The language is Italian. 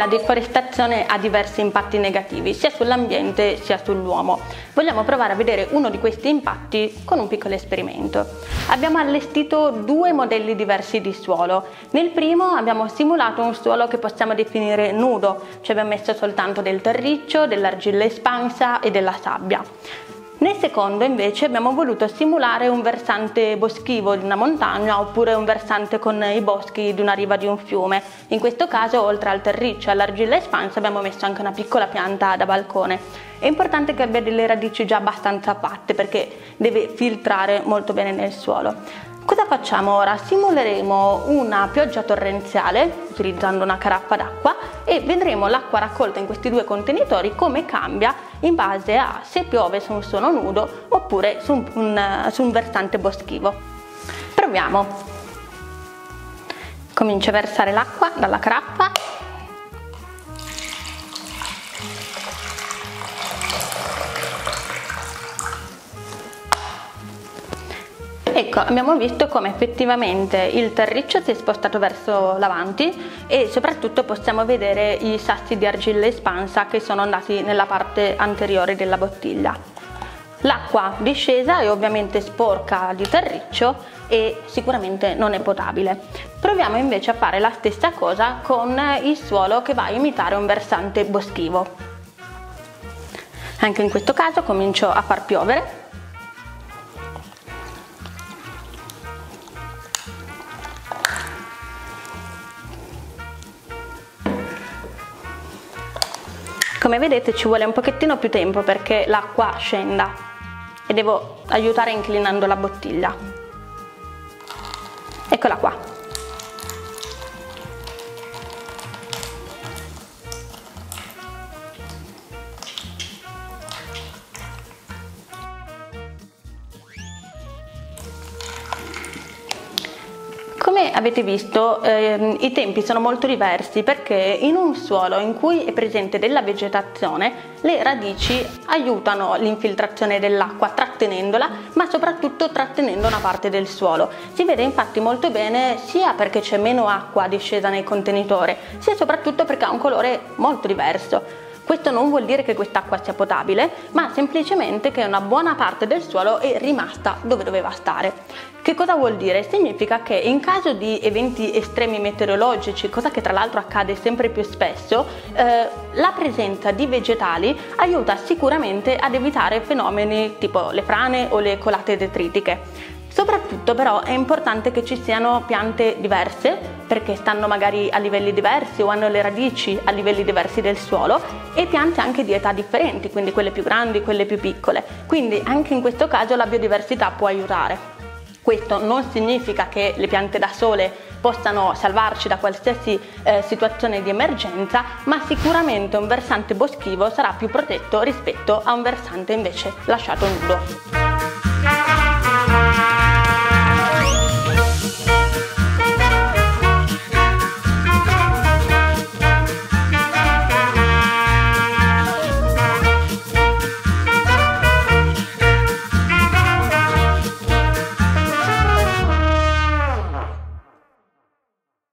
la deforestazione ha diversi impatti negativi sia sull'ambiente sia sull'uomo. Vogliamo provare a vedere uno di questi impatti con un piccolo esperimento. Abbiamo allestito due modelli diversi di suolo. Nel primo abbiamo simulato un suolo che possiamo definire nudo, ci abbiamo messo soltanto del terriccio, dell'argilla espansa e della sabbia. Nel secondo invece abbiamo voluto simulare un versante boschivo di una montagna oppure un versante con i boschi di una riva di un fiume. In questo caso, oltre al terriccio e all'argilla espansa, abbiamo messo anche una piccola pianta da balcone. È importante che abbia delle radici già abbastanza fatte perché deve filtrare molto bene nel suolo. Cosa facciamo ora? Simuleremo una pioggia torrenziale utilizzando una caraffa d'acqua e vedremo l'acqua raccolta in questi due contenitori come cambia in base a se piove su un suolo nudo oppure su un versante boschivo. Proviamo. Comincio a versare l'acqua dalla caraffa. Ecco, abbiamo visto come effettivamente il terriccio si è spostato verso l'avanti e soprattutto possiamo vedere i sassi di argilla espansa che sono andati nella parte anteriore della bottiglia. L'acqua discesa è ovviamente sporca di terriccio e sicuramente non è potabile. Proviamo invece a fare la stessa cosa con il suolo che va a imitare un versante boschivo. Anche in questo caso comincio a far piovere. Come vedete ci vuole un pochettino più tempo perché l'acqua scenda e devo aiutare inclinando la bottiglia. Eccola qua. Come avete visto i tempi sono molto diversi perché in un suolo in cui è presente della vegetazione le radici aiutano l'infiltrazione dell'acqua trattenendola ma soprattutto trattenendo una parte del suolo. Si vede infatti molto bene sia perché c'è meno acqua discesa nel contenitore sia soprattutto perché ha un colore molto diverso. Questo non vuol dire che quest'acqua sia potabile, ma semplicemente che una buona parte del suolo è rimasta dove doveva stare. Che cosa vuol dire? Significa che in caso di eventi estremi meteorologici, cosa che tra l'altro accade sempre più spesso, la presenza di vegetali aiuta sicuramente ad evitare fenomeni tipo le frane o le colate detritiche. Soprattutto però è importante che ci siano piante diverse perché stanno magari a livelli diversi o hanno le radici a livelli diversi del suolo e piante anche di età differenti, quindi quelle più grandi, quelle più piccole. Quindi anche in questo caso la biodiversità può aiutare. Questo non significa che le piante da sole possano salvarci da qualsiasi situazione di emergenza, ma sicuramente un versante boschivo sarà più protetto rispetto a un versante invece lasciato nudo.